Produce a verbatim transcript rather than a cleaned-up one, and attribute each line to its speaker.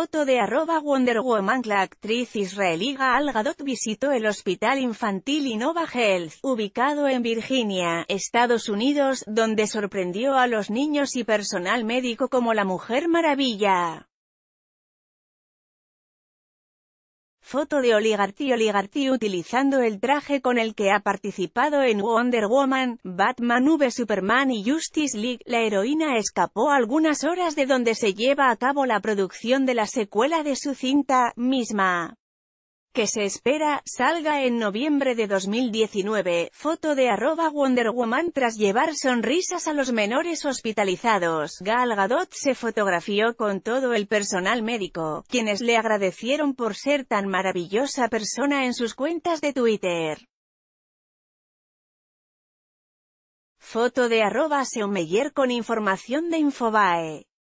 Speaker 1: Foto de arroba Wonder Woman. La actriz israelí Gal Gadot visitó el Hospital Infantil Innova Health, ubicado en Virginia, Estados Unidos, donde sorprendió a los niños y personal médico como la Mujer Maravilla. Foto de Oligarty. Oligarty utilizando el traje con el que ha participado en Wonder Woman, Batman v Superman y Justice League. La heroína escapó algunas horas de donde se lleva a cabo la producción de la secuela de su cinta, misma que se espera salga en noviembre de dos mil diecinueve. Foto de arroba Wonder Woman. Tras llevar sonrisas a los menores hospitalizados, Gal Gadot se fotografió con todo el personal médico, quienes le agradecieron por ser tan maravillosa persona en sus cuentas de Twitter. Foto de arroba Seomeyer con información de Infobae.